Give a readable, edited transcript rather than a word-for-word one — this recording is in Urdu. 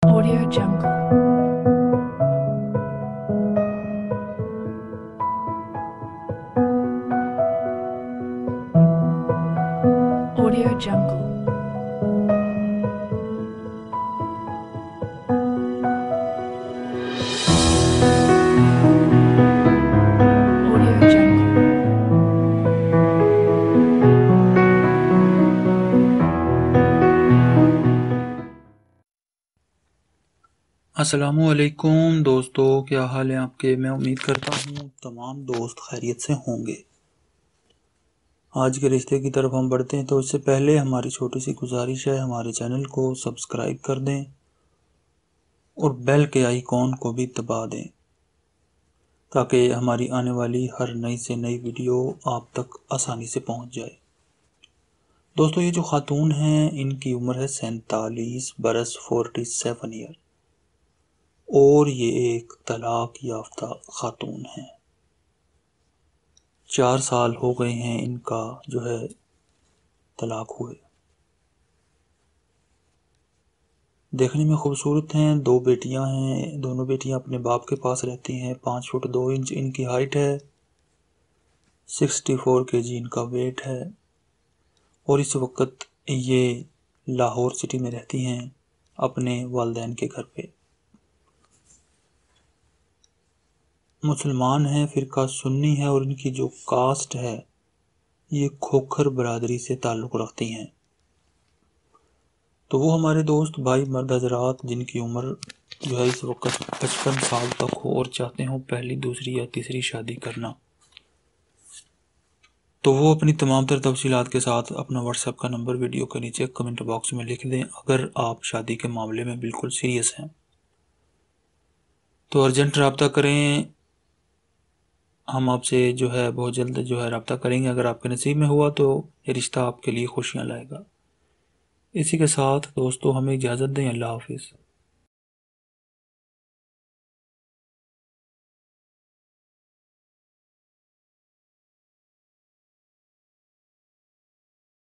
Audio Jungle. Audio Jungle. Audio Jungle. السلام علیکم دوستو، کیا حال ہے آپ کے؟ میں امید کرتا ہوں تمام دوست خیریت سے ہوں گے۔ آج کے رشتے کی طرف ہم بڑھتے ہیں تو اس سے پہلے ہماری چھوٹی سی گزارش ہے، ہمارے چینل کو سبسکرائب کر دیں اور بیل کے آئیکن کو بھی دبا دیں تاکہ ہماری آنے والی ہر نئی سے نئی ویڈیو آپ تک آسانی سے پہنچ جائے۔ دوستو، یہ جو خاتون ہیں ان کی عمر ہے 47 برس 47 ایئر، اور یہ ایک طلاق یافتہ خاتون ہیں۔ 4 سال ہو گئے ہیں ان کا جو ہے طلاق ہوئے۔ دیکھنے میں خوبصورت ہیں، 2 بیٹیاں ہیں، دونوں بیٹیاں اپنے باپ کے پاس رہتی ہیں۔ 5 فٹ 2 انچ ان کی ہائٹ ہے، 64 kg ان کا ویٹ ہے، اور اس وقت یہ لاہور سٹی میں رہتی ہیں اپنے والدین کے گھر پہ۔ مسلمان ہیں، فرقہ سنی ہے، اور ان کی جو کاسٹ ہے یہ کھوکھر برادری سے تعلق رکھتی ہیں۔ تو وہ ہمارے دوست بھائی مرد حضرات جن کی عمر جو ہے اس وقت 55 سال تک ہو اور چاہتے ہوں پہلی، دوسری یا تیسری شادی کرنا، تو وہ اپنی تمام تر تفصیلات کے ساتھ اپنا واٹس ایپ کا نمبر ویڈیو کے نیچے کمنٹ باکس میں لکھ دیں۔ اگر آپ شادی کے معاملے میں بالکل سیریس ہیں تو ارجنٹ رابطہ کریں، ہم آپ سے جو ہے بہت جلد جو ہے رابطہ کریں گے۔ اگر آپ کے نصیب میں ہوا تو یہ رشتہ آپ کے لیے خوشیاں لائے گا۔ اسی کے ساتھ دوستو ہمیں اجازت دیں، اللہ حافظ۔